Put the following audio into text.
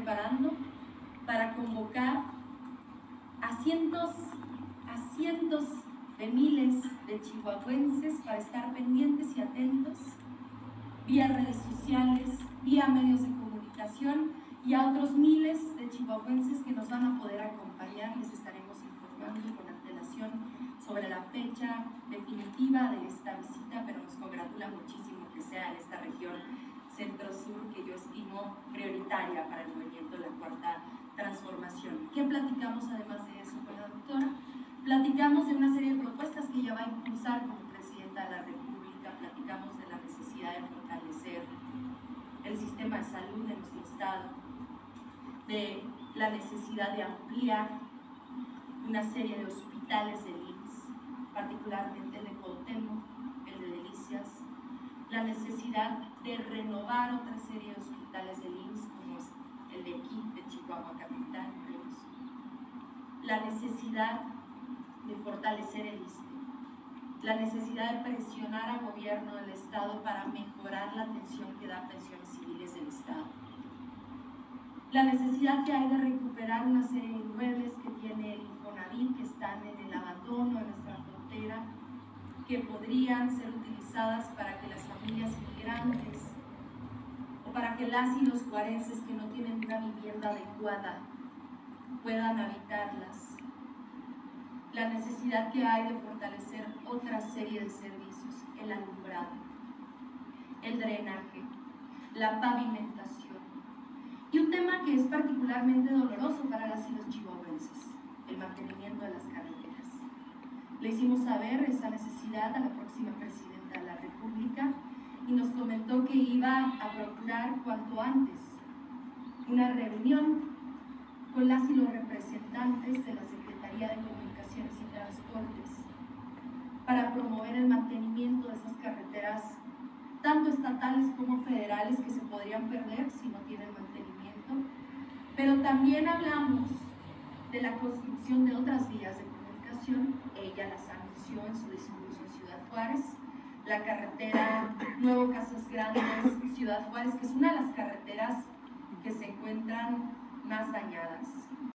preparando para convocar a cientos de miles de chihuahuenses para estar pendientes y atentos vía redes sociales, vía medios de comunicación, y a otros miles de chihuahuenses que nos van a poder acompañar. Les estaremos informando con antelación sobre la fecha definitiva de esta visita, pero nos congratula muchísimo que sea en esta región centro-sur, que yo estimo prioritaria para el movimiento de la Cuarta Transformación. ¿Qué platicamos además de eso con la doctora? Platicamos de una serie de propuestas que ella va a impulsar como presidenta de la República. Platicamos de la necesidad de fortalecer el sistema de salud de nuestro estado, de la necesidad de ampliar una serie de hospitales del IMSS, particularmente el de Cuauhtémoc, el de Delicias, la necesidad de renovar otra serie de hospitales del IMSS, como es el de aquí, de Chihuahua Capital, la necesidad de fortalecer el ISSSTE, la necesidad de presionar al gobierno del estado para mejorar la atención que da pensiones civiles del estado, la necesidad que hay de recuperar una serie de inmuebles que tiene el Infonavit, que están en el abandono de nuestra frontera, que podrían ser utilizadas para que las familias migrantes o para que las y los juarenses que no tienen una vivienda adecuada puedan habitarlas, la necesidad que hay de fortalecer otra serie de servicios, el alumbrado, el drenaje, la pavimentación, y un tema que es particularmente doloroso para las y los chihuahuenses, el mantenimiento de las carreteras. Le hicimos saber esa necesidad a la próxima presidenta de la República y nos comentó que iba a procurar cuanto antes una reunión con las y los representantes de la Secretaría de Comunicaciones y Transportes para promover el mantenimiento de esas carreteras, tanto estatales como federales, que se podrían perder si no tienen mantenimiento. Pero también hablamos de la construcción de otras vías de comunicación. Ella las anunció en su discurso en Ciudad Juárez, la carretera Nuevo Casas Grandes, Ciudad Juárez, que es una de las carreteras que se encuentran más dañadas.